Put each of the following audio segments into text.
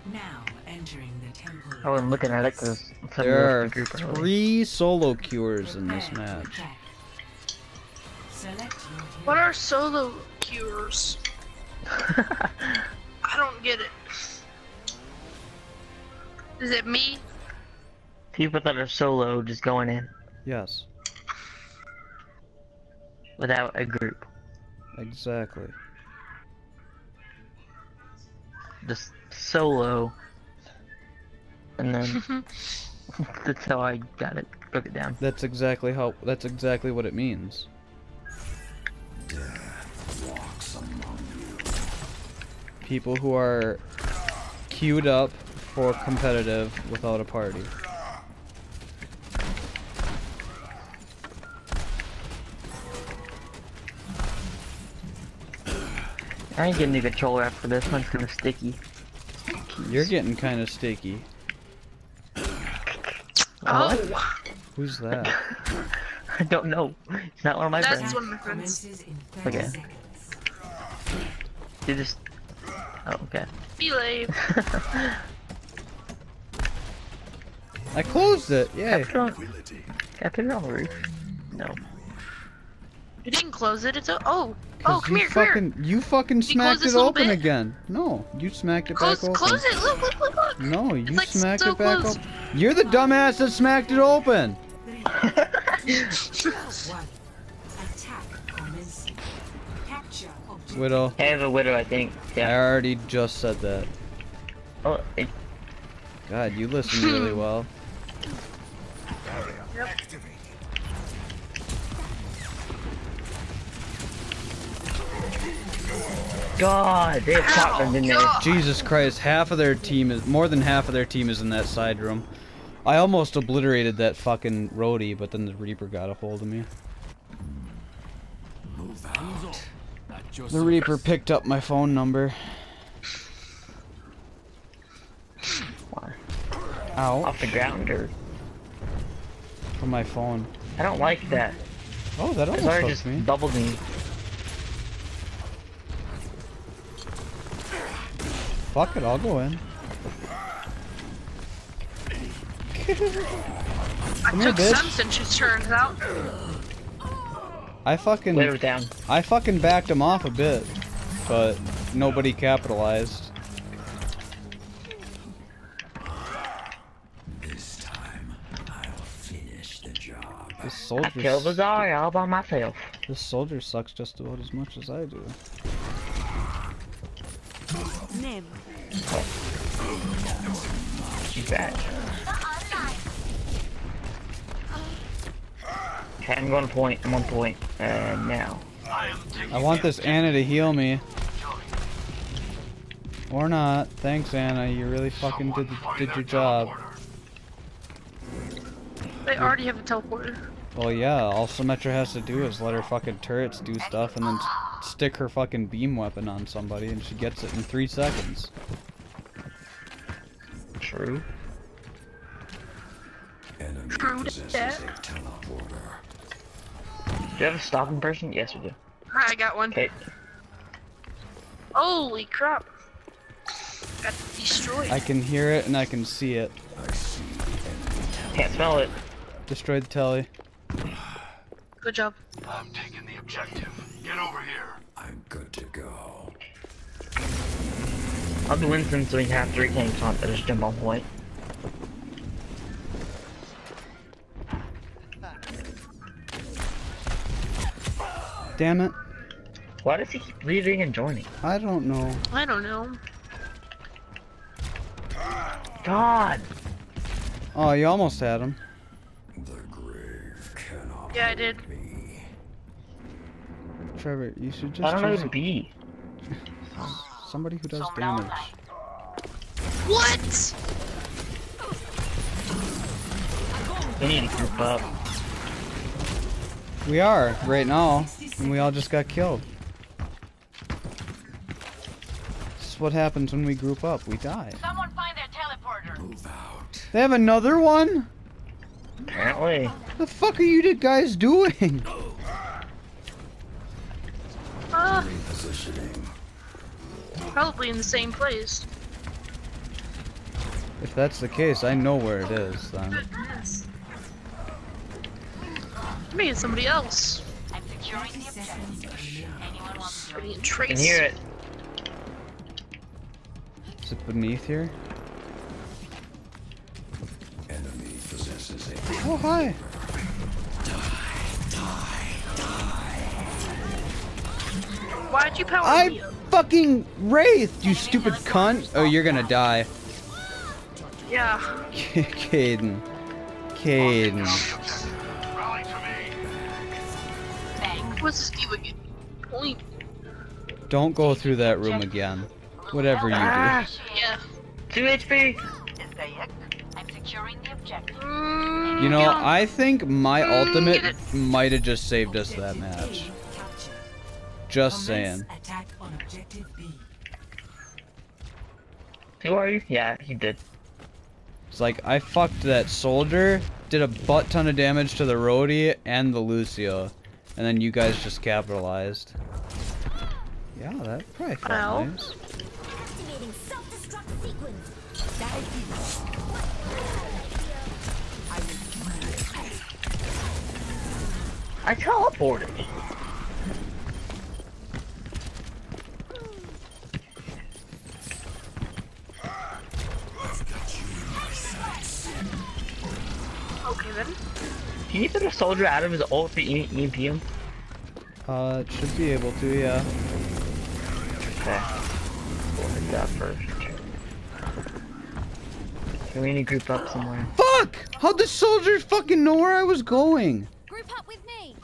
Now entering the temple. I wasn't looking at it because There are 3 solo cures in this match. What are solo cures? I don't get it. Is it me? People that are solo just going in Yes, without a group. exactly. Just solo. And then that's how I got it. Broke it down. That's exactly what it means. People who are queued up for competitive without a party. I ain't getting a controller after this one's kinda sticky. You're getting kind of sticky. What? Oh, Who's that? I don't know. It's not one of my that's friends. one of my friends. Okay. You just... Oh, okay. Be late. I closed it. Yay. Can I put it on the roof? No. You didn't close it. It's a oh. Oh, come here, You fucking close smacked this it little open bit? again. No, you smacked it Close, back open. close it. Look, look, look, look. No, you like smacked so it back close. open. You're the dumbass that smacked it open. Widow. I have a widow, I think. I Yeah. already just said that. Oh, it, God, you listen really well. Yep. God, they have shotguns in there. God. Jesus Christ, more than half of their team is in that side room. I almost obliterated that fucking roadie, but then the Reaper got a hold of me. The Reaper picked up my phone number. Ow. Off the ground, or... From my phone. I don't like that. Oh, that It's almost already hooked just me. doubled me. Fuck it, I'll go in. I Come here, took bitch. some since it turns out. I fucking backed him off a bit, but nobody capitalized. This time, I'll finish the job. This I killed the dog all by myself. This soldier sucks just about as much as I do. Name. She's back. Okay, I'm going point. I'm on point. Now. I want this Anna to heal me. Or not. Thanks, Anna. You really fucking did your job. They already have a teleporter. Well, yeah. All Symmetra has to do is let her fucking turrets do stuff and then stick her fucking beam weapon on somebody and she gets it in 3 seconds. True. Enemy True possesses that. a teleporter. Do you have a stopping person? Yes, we do. I got one. Okay. Holy crap. Got destroyed. I can hear it and I can see it. I see enemy Can't smell it. Destroyed the telly. Good job. I'm taking the objective. Get over here. I'm good to go. I'll do Winston so we can have 3 tanks on that just jump on point. Damn it. Why does he keep leaving and joining? I don't know. I don't know. God! Oh, you almost had him. The grave cannot Yeah, I did. hold me. Trevor, you should just I don't know choose who to be. somebody who does damage. What? We need to group up. We are, right now. And we all just got killed. This is what happens when we group up. We die. Someone find their teleporter. Move out. They have another one? Apparently. The fuck are you guys doing? Repositioning. Probably in the same place. If that's the case, I know where it is then. Goodness. Maybe it's somebody else. I'm securing the objective. Anyone wants to join? Maybe I Trace. can hear it. Is it beneath here? Enemy possesses a Oh, hi. Why'd you power me I up? fucking Wraith, you stupid cunt. Oh, you're gonna die. Yeah. Caden. Caden. Rally to me. What's this do again? Point. Don't go through that room again. Whatever you do. Ah, Yeah. 2 HP. I'm securing the objective. You know, Yeah. I think my Get ultimate it. might have just saved us that match. Just saying. Attack on objective B. Who are you? Yeah, he did. It's like, I fucked that soldier, did a butt ton of damage to the roadie and the Lucio, and then you guys just capitalized. Yeah, that probably felt Ow. nice. Activating self-destruct sequence. I teleported. Okay then. Can you put a soldier out of his ult for EMP him? It should be able to, yeah. Okay. We'll hit that first. So we need to group up somewhere. Fuck! How'd the soldiers fucking know where I was going? Group up with me.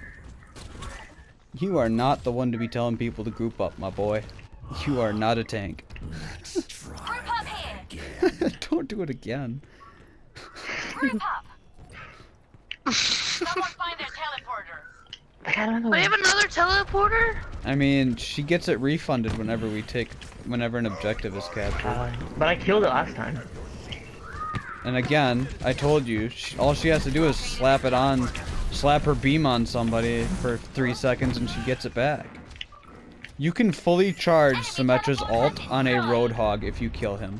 You are not the one to be telling people to group up, my boy. You are not a tank. Group up here. Don't do it again. Group up. Someone find their teleporter. I got another We have one. another teleporter? I mean, she gets it refunded whenever whenever an objective is captured. But I killed it last time. And again, I told you, all she has to do is slap her beam on somebody for 3 seconds and she gets it back. You can fully charge Symmetra's ult on a Roadhog if you kill him.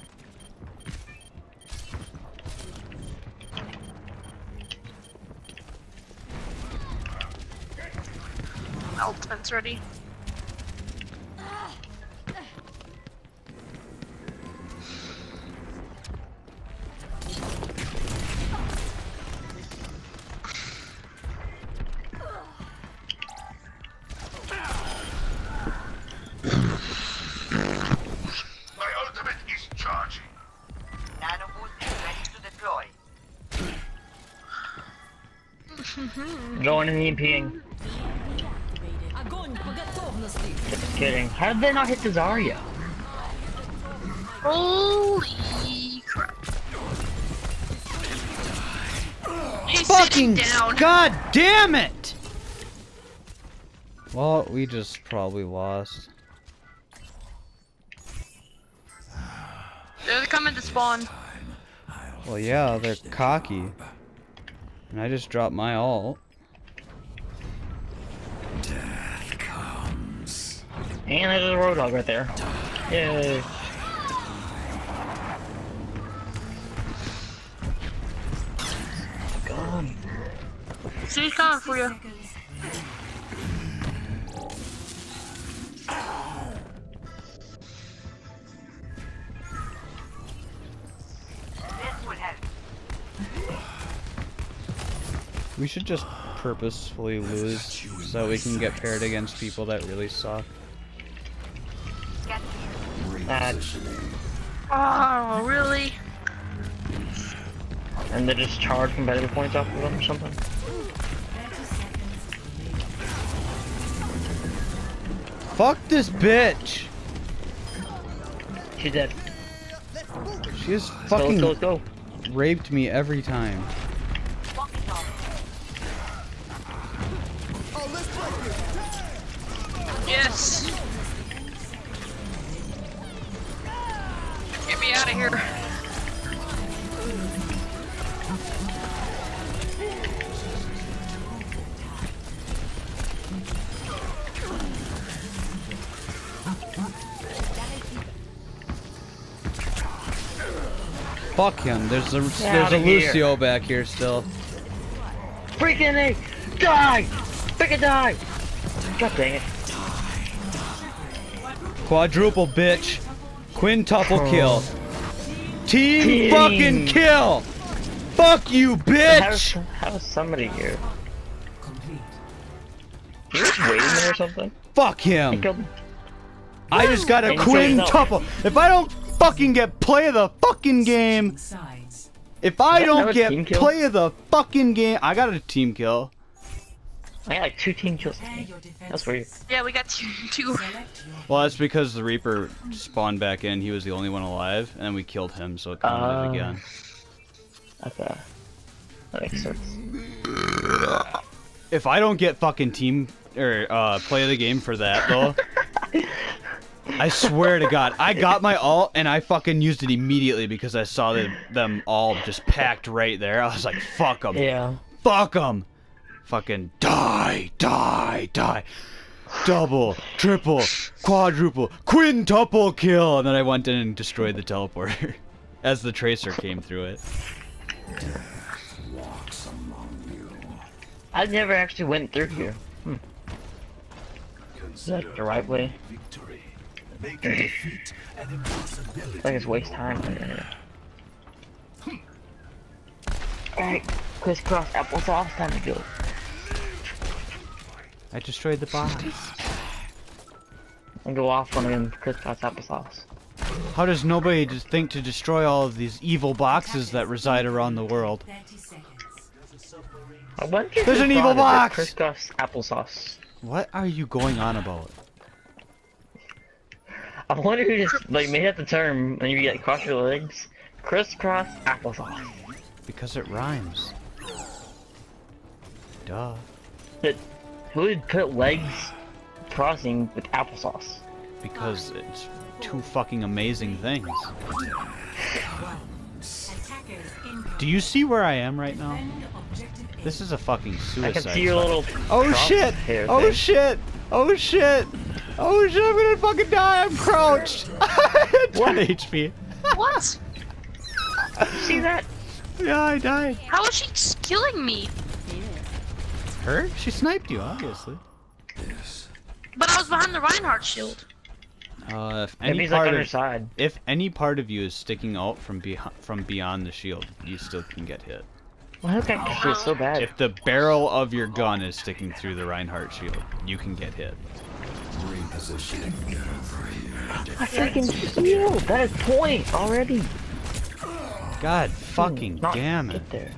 Ultimate's ready. My ultimate is charging. Nano boost is ready to deploy. Going and EMPing. Just kidding. How did they not hit the Zarya? Holy crap. He's Fucking sitting down. god damn it! Well, we just probably lost. They're coming to spawn. Well, yeah, they're cocky. And I just dropped my ult. death comes. And there's a Roadhog right there. Yay. Gone. She's coming for you. This would help. We should just purposefully lose so we can get paired against people that really suck. Get here. Repositioning. Oh, really? And they just charge competitive points off of them or something. Fuck this bitch! She's dead. She has Let's go, fucking let's go. raped me every time. Walk it off. Yes. Get me out of here. Fuck him. There's a outta here. Lucio back here still. Freaking A! Die! Freaking die! God dang it. Quadruple bitch. Quintuple kill. Team fucking kill! Fuck you, bitch! How's somebody here? You just waiting there or something? Fuck I him! killed him. I just got a And you killed yourself. quintuple. If I don't fucking get play of the fucking game, Sides. if I Is that don't not a get team kill? play of the fucking game, I got a team kill. I got like 2 team kills. Prepare your That's weird. defenses. Yeah, we got two. Select your Well, that's because the Reaper spawned back in. He was the only one alive, and we killed him, so it counted again. Okay. That makes sense. If I don't get fucking team or play of the game for that though, I swear to God, I got my ult and I fucking used it immediately because I saw them all just packed right there. I was like, fuck them. Yeah. Fuck them. Fucking die, die, die. Double, triple, quadruple, quintuple kill. And then I went in and destroyed the teleporter as the tracer came through it. I never actually went through here. Is that the right way? Victory. Make defeat an impossibility. I think it's waste time. Alright, crisscross applesauce, time to go. I destroyed the box. And go off on him, crisscross applesauce. How does nobody just think to destroy all of these evil boxes that reside around the world? 30 seconds. I wonder if There's you an evil thought of it, box! Crisscross applesauce. What are you going on about? I wonder who just like made up the term when you get cross your legs. Crisscross applesauce. Because it rhymes. Duh. But who would put legs crossing with applesauce? Because it's two fucking amazing things. Attackers incoming. Do you see where I am right now? Defend objective A. This is a fucking I suicide. can see your little. Oh cross shit! hair Oh thing. shit! Oh shit! Oh shit! I'm gonna fucking die! I'm crouched. 10 HP. What? See that? Yeah, I died. How is she killing me? Her? She sniped you, obviously. But I was behind the Reinhardt shield. If Maybe any he's like part on your of side. if any part of you is sticking out from beyond the shield, you still can get hit. Well, how can I so bad? If the barrel of your gun is sticking through the Reinhardt shield, you can get hit. Repositioning. I freaking healed. That is point already. God fucking Not damn it. Get there.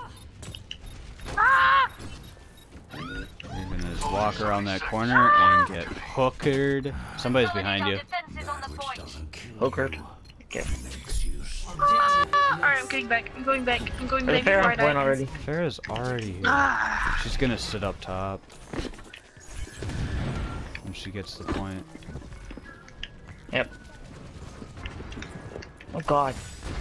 Ah! You're gonna just walk around that corner and get hookered. Somebody's behind you. Hooker. Okay. Alright, I'm getting back. I'm going back. I'm going There's a back. fair on Right point eye. already. Farrah's already here. Ah, She's gonna sit up top. When she gets the point. Yep. Oh god.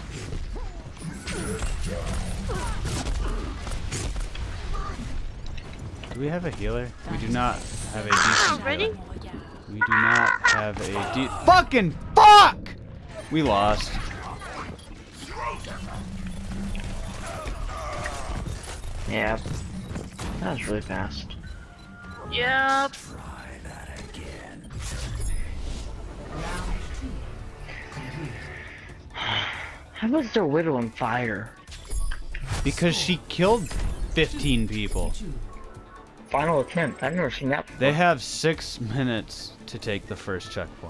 Do we have a healer? We do not have a decent ready? healer. We do not have a fucking fuck! We lost. Yeah. That was really fast. yep. Try that again. How was their widow on fire? Because she killed 15 people. Final attempt. I've never seen that before. They have 6 minutes to take the first checkpoint.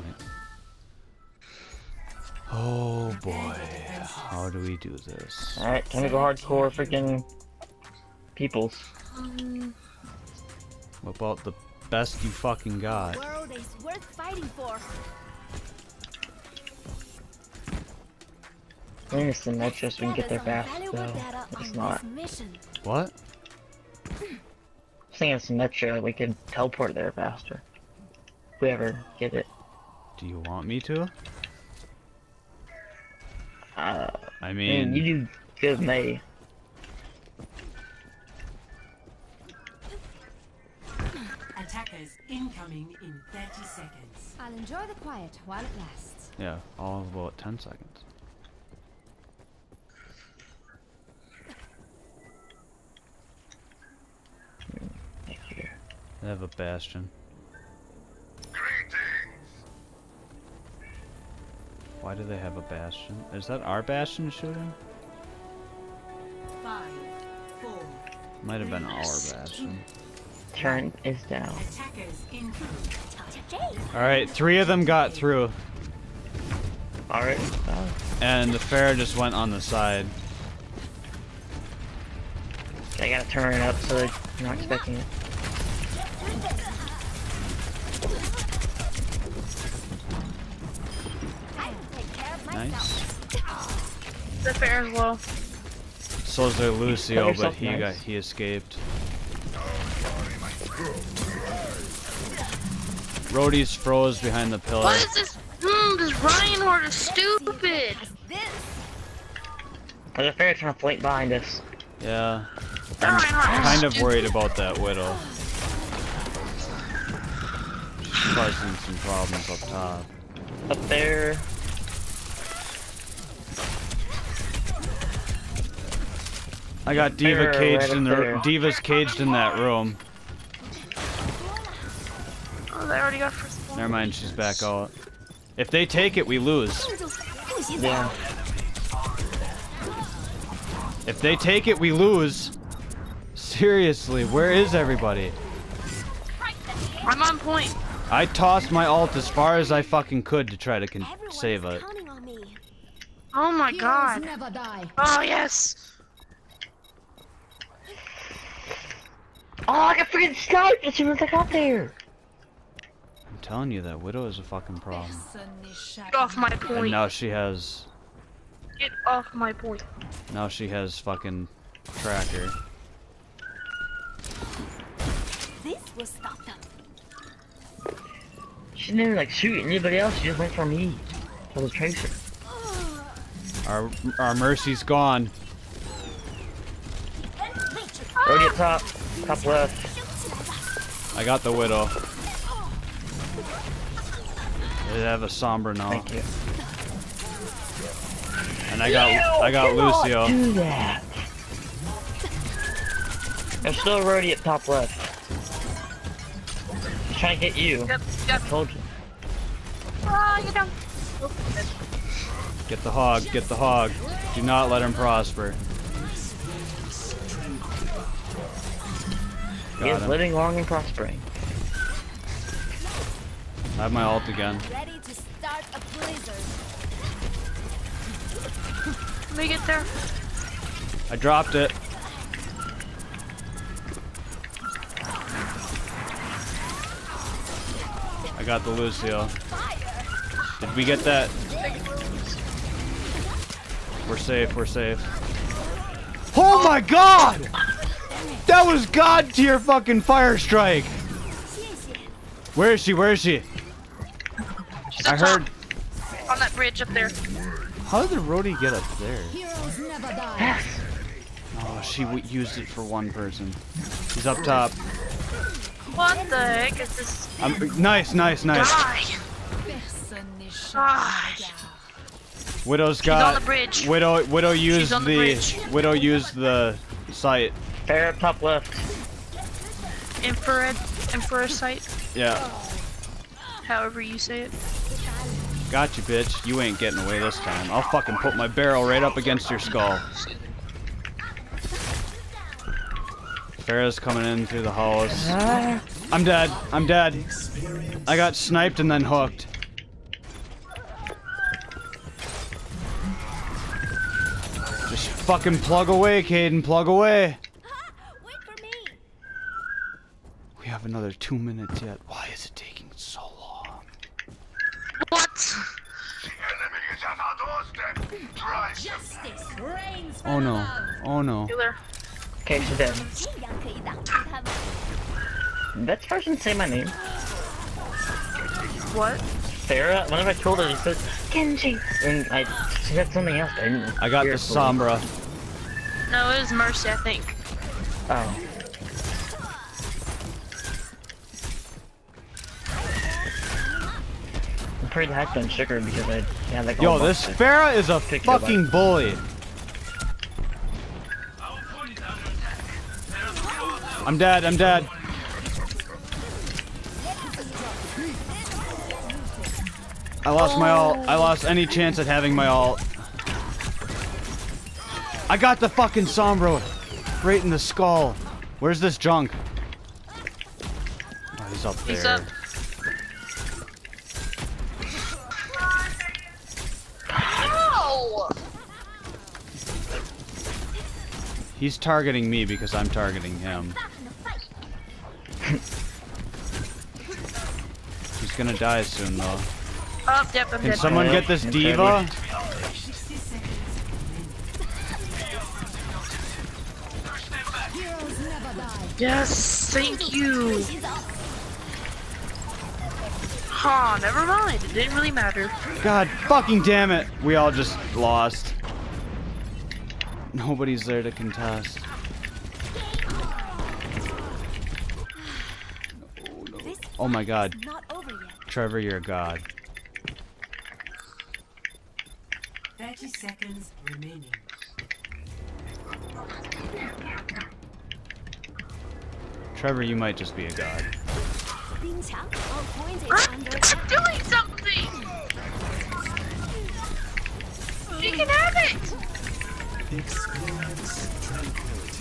Oh boy. How do we do this? Alright, time to go hardcore freaking peoples. What about the best you fucking got? World is worth fighting for. I think it's the metro so we can get there Gather fast, some valuable though. data It's on not. this mission. What? I think it's the metro, we could teleport there faster. If we ever get it. Do you want me to? I I mean, mean, you do good, May. Attackers incoming in 30 seconds. I'll enjoy the quiet while it lasts. yeah, all of about 10 seconds. They have a bastion. Why do they have a bastion? Is that our bastion shooting? 5, 4. Might have been our bastion. Turn is down. Attackers incoming. Alright, 3 of them got through. Alright. And the Pharah just went on the side. I gotta turn it up so they're not expecting it. Nice. The fair as well. So's their Lucio, but Nice. he escaped. Rhodey's froze behind the pillar. What is this? This Ryan horde is stupid. There's a fair trying to flank behind us. Yeah. That Ryan horde is Kind of stupid. worried about that Widow. She's causing some problems up top. Up there. I got Diva There, caged right in up the there. Diva's caged in that room. Oh, they already got first one. Never mind, she's back out. If they take it, we lose. Yeah. If they take it, we lose. Seriously, where is everybody? I'm on point. I tossed my ult as far as I fucking could to try to save it. Counting on me. Oh my god. Never die. Oh yes. Oh, I got freaking sniped as soon as I got there. I'm telling you, that Widow is a fucking problem. Get off my And point. now she has... Get off my point. Now she has fucking tracker. This will stop them. She didn't even like shoot anybody else, she just went for me. For the tracer. Our Mercy's gone. Already at top. Top left. I got the Widow. They have a Sombra now. Thank you. And I got Lucio. Do that. There's still already at top left. He's trying to get you. Yep, yep. Told you. Ah, get down. Get the hog, get the hog. Do not let him prosper. He Got is him. living long and prospering. I have my ult again. Ready to start a blizzard. Let me get there. I dropped it. I got the Lucio. Did we get that? We're safe, we're safe. Oh my god! That was god tier fucking fire strike! Where is she? Where is she? She's I up top, heard. on that bridge up there. How did the Rhodey get up there? Heroes never die. Oh, she used it for one person. He's up top. What the heck is this Nice, nice, nice. guy? Ah, Widow's on got. the bridge. Widow used on the bridge. Widow used the site. Fair up top left. infrared sight, Yeah. however you say it. Got you, bitch. You ain't getting away this time. I'll fucking put my barrel right up against your skull. Farrah's coming in through the house. I'm dead. I'm dead. I got sniped and then hooked. Just fucking plug away, Caden. Plug away. Wait for me. We have another 2 minutes yet. Why is it taking so long? What? The enemy is at our doorstep. Drive them. Justice reigns Oh no. Oh no. Healer. Okay, she's dead. 这样可以挡住他们。 That person say my name. What? Sarah, whenever I told her, she said, Kenji. And she said something else. I didn't I got hear the it fully. Sombra. No, it was Mercy, I think. Oh. I'm pretty hyped on sugar because I had like Yo, all this bunch of- Farrah is a Pick it up. fucking bully. I'm dead, I'm dead. I lost my ult. I lost any chance at having my ult. I got the fucking Sombra right in the skull. Where's this junk? Oh, he's up there. He's up. No! He's targeting me because I'm targeting him. He's gonna die soon though. Oh, yep, I'm Can dead. someone get this diva? Yes, thank you. Huh, never mind. It didn't really matter. God fucking damn it. We all just lost. Nobody's there to contest. Oh my god. Not over yet. Trevor, you're a god. 30 seconds remaining. Trevor, you might just be a god. Our point is under I'm attack. doing something! You can have it! Experience tranquility.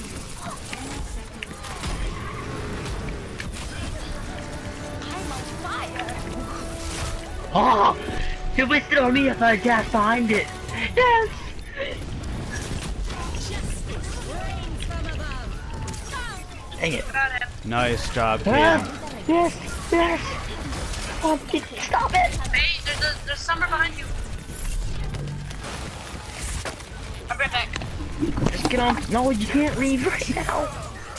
I'm on fire. Oh! You wasted on me if I can't find it! Yes! Dang it. Got him. Nice job, kid. Yes! Yes! Oh, stop it! Hey, there's somewhere behind you. I'll be right back. Just get on. No, you can't leave right now!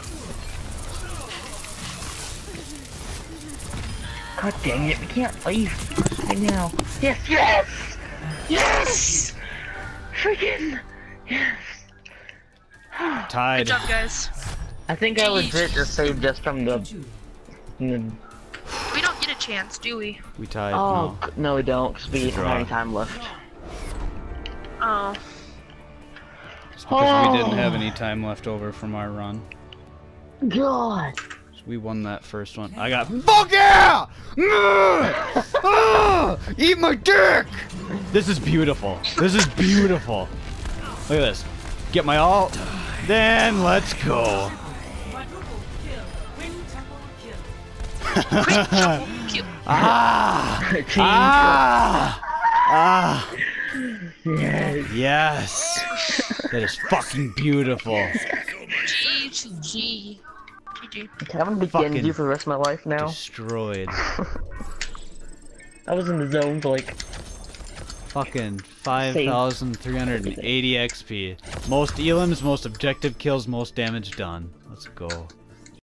God dang it, we can't leave right now. Yes, yes! Yes! Freaking! Yes! Tied. Good job, guys. I think I legit just saved just from the... We don't get a chance, do we? We tied. Oh, No. no we don't, because we don't Draw. have any time left. Oh. It's because we didn't have any time left over from our run. God! So we won that first one. I got fuck yeah! Eat my dick! This is beautiful. This is beautiful. Look at this. Get my ult. Then let's go. Cute. Ah! Team Ah! Ah! Yes. Yes! That is fucking beautiful. GG. Okay, I'm gonna be Fucking Genji for the rest of my life now. Destroyed. I was in the zone for like... Fucking 5,380 XP. Most elims, most objective kills, most damage done. Let's go.